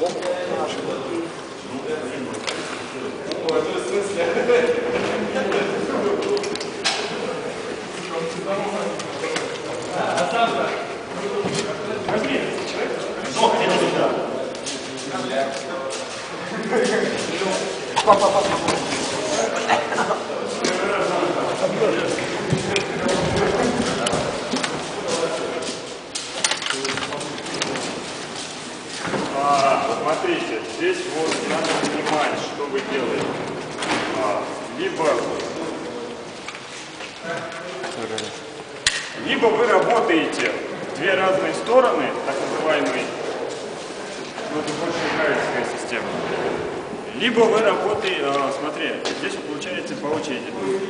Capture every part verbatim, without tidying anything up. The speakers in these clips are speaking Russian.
А, вот смотрите, здесь вот надо понимать, что вы делаете. А, либо, либо вы работаете в две разные стороны, так называемые, ну это больше играющая система. Либо вы работаете, а, смотри, здесь вы получаете по очереди.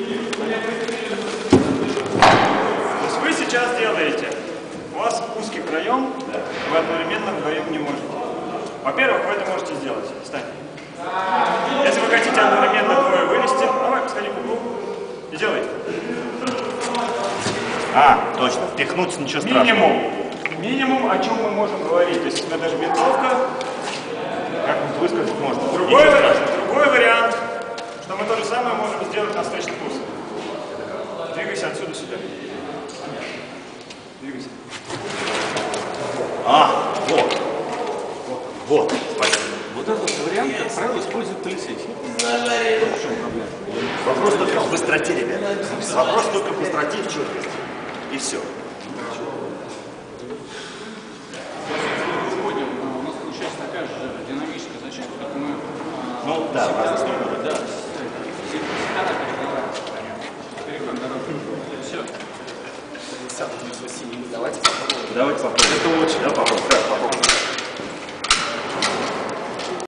То есть вы сейчас делаете, у вас узкий проем, вы одновременно вдвоем не можете. Во-первых, вы это можете сделать. Встань. Если вы хотите одновременно двое вылезти, давай, сходи к углу и делай. А, точно, впихнуть ничего страшного. Минимум. Минимум, о чем мы можем говорить. То есть, это даже винтовка. Как высказать можно? Другой, другой вариант, что мы то же самое можем сделать на встречный курс. Двигайся отсюда сюда. Двигайся. А, вот. Вот, спасибо. Вот этот вариант, как правило, используют полицейские. В чем проблема? Вопрос только в быстроте, ребят. Вопрос только в быстроте и в четкости. И все. Сегодня у нас получается такая же динамическая зачетка, как мы... Ну, да, в разных структурах. Да. Переходим дорогу. Все. Давайте попробуем. Давайте попробуем. Это очень. Да, попробуем. Да, попробуем.